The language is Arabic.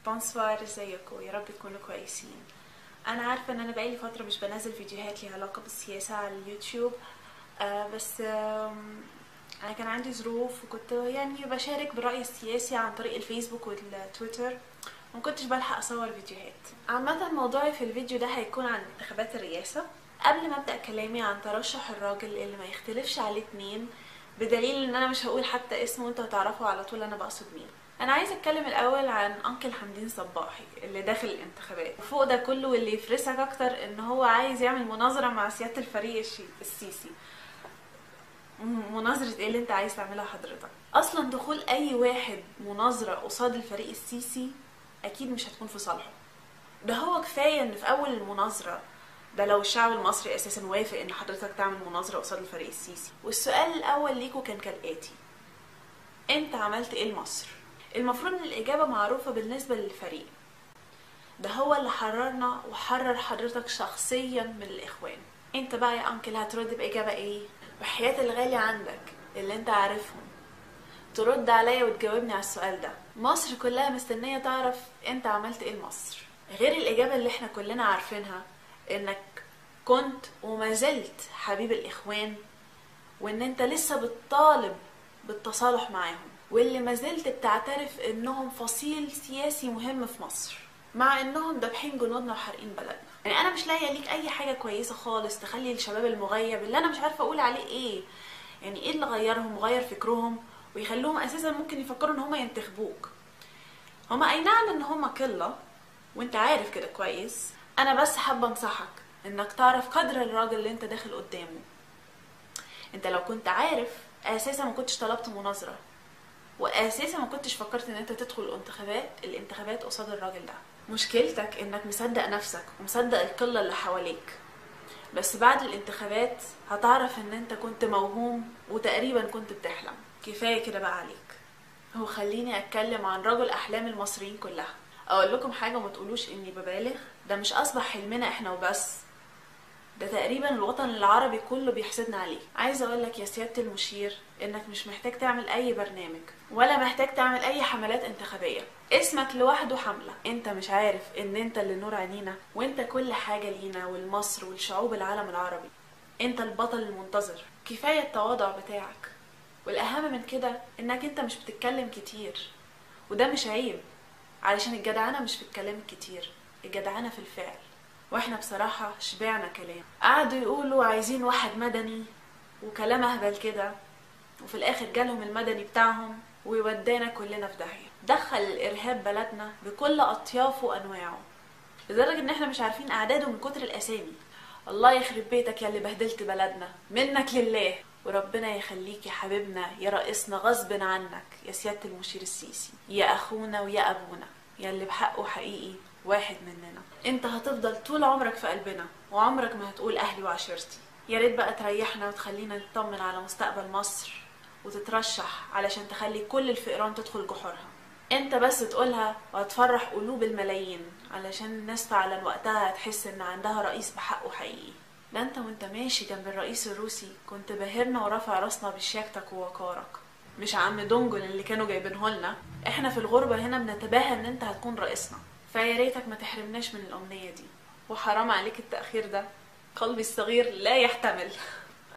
بونسوار، ازيكم؟ يا رب تكونوا كويسين. انا عارفه ان انا بقالي فتره مش بنزل فيديوهات ليها علاقه بالسياسه على اليوتيوب. بس انا كان عندي ظروف وكنت يعني بشارك برايي السياسي عن طريق الفيسبوك والتويتر، ومكنتش بلحق اصور فيديوهات. عامه موضوعي في الفيديو ده هيكون عن انتخابات الرئاسه. قبل ما ابدا كلامي عن ترشح الراجل اللي ما يختلفش عليه اتنين، بدليل ان انا مش هقول حتى اسمه وانتوا هتعرفوا على طول انا بقصد مين، انا عايزه اتكلم الاول عن انكل حمدين صباحي اللي داخل الانتخابات. وفوق ده كله واللي يفرسك اكتر ان هو عايز يعمل مناظره مع سياده الفريق السيسي. مناظره ايه اللي انت عايز تعملها حضرتك؟ اصلا دخول اي واحد مناظره قصاد الفريق السيسي اكيد مش هتكون في صالحه. ده هو كفايه ان في اول المناظره، ده لو الشعب المصري اساسا وافق ان حضرتك تعمل مناظره قصاد الفريق السيسي. والسؤال الاول ليكوا كان كالاتي: انت عملت ايه لمصر؟ المفروض ان الاجابه معروفه بالنسبه للفريق ده، هو اللي حررنا وحرر حضرتك شخصيا من الاخوان. انت بقى يا انكل هترد باجابه ايه؟ وحياة الغالي عندك اللي انت عارفهم ترد عليا وتجاوبني على السؤال ده. مصر كلها مستنيه تعرف انت عملت ايه لمصر، غير الاجابه اللي احنا كلنا عارفينها انك كنت وما زلت حبيب الاخوان، وان انت لسه بتطالب بالتصالح معاهم، واللي ما زلت بتعترف انهم فصيل سياسي مهم في مصر، مع انهم دابحين جنودنا وحارقين بلدنا. يعني انا مش لاقيه ليك اي حاجه كويسه خالص تخلي الشباب المغيب اللي انا مش عارفه اقول عليه ايه، يعني ايه اللي غيرهم وغير فكرهم ويخلوهم اساسا ممكن يفكروا ان هما ينتخبوك. هما اي نعم ان هما قله وانت عارف كده كويس، انا بس حابه انصحك انك تعرف قدر الراجل اللي انت داخل قدامه. انت لو كنت عارف اساسا ما كنتش طلبت مناظره، واساسا ما كنتش فكرت ان انت تدخل الانتخابات قصاد الراجل ده. مشكلتك انك مصدق نفسك ومصدق القله اللي حواليك، بس بعد الانتخابات هتعرف ان انت كنت موهوم وتقريبا كنت بتحلم. كفايه كده بقى عليك. هو خليني اتكلم عن رجل احلام المصريين كلها. اقول لكم حاجه وما تقولوش اني ببالغ، ده مش اصبح حلمنا احنا وبس، ده تقريبا الوطن العربي كله بيحسدنا عليه. عايزه اقول لك يا سياده المشير انك مش محتاج تعمل اي برنامج ولا محتاج تعمل اي حملات انتخابيه، اسمك لوحده حمله. انت مش عارف ان انت اللي نور عينينا، وانت كل حاجه لينا ولمصر ولشعوب العالم العربي. انت البطل المنتظر. كفايه التواضع بتاعك، والاهم من كده انك انت مش بتتكلم كتير، وده مش عيب، علشان الجدعنه مش في الكلام الكتير، الجدعنه في الفعل. واحنا بصراحة شبعنا كلام. قعدوا يقولوا عايزين واحد مدني وكلام اهبل كده، وفي الاخر جالهم المدني بتاعهم ويودانا كلنا في داهية. دخل الارهاب بلدنا بكل اطيافه وانواعه، لدرجة ان احنا مش عارفين اعداده من كتر الاسامي. الله يخرب بيتك يا اللي بهدلت بلدنا، منك لله. وربنا يخليك يا حبيبنا يا رئيسنا غصب عنك يا سيادة المشير السيسي، يا اخونا ويا ابونا، يا اللي بحقه حقيقي واحد مننا. انت هتفضل طول عمرك في قلبنا، وعمرك ما هتقول اهلي وعشيرتي. يا ريت بقى تريحنا وتخلينا نطمن على مستقبل مصر، وتترشح علشان تخلي كل الفئران تدخل جحورها. انت بس تقولها وهتفرح قلوب الملايين، علشان الناس فعلا وقتها هتحس ان عندها رئيس بحقه حقيقي. ده انت وانت ماشي جنب الرئيس الروسي كنت باهرنا ورافع راسنا بشياكتك ووقارك، مش عم دونجل اللي كانوا جايبينهولنا. احنا في الغربة هنا بنتباهى ان انت هتكون رئيسنا، فيا ريتك ما تحرمناش من الأمنية دي. وحرام عليك التأخير ده، قلبي الصغير لا يحتمل.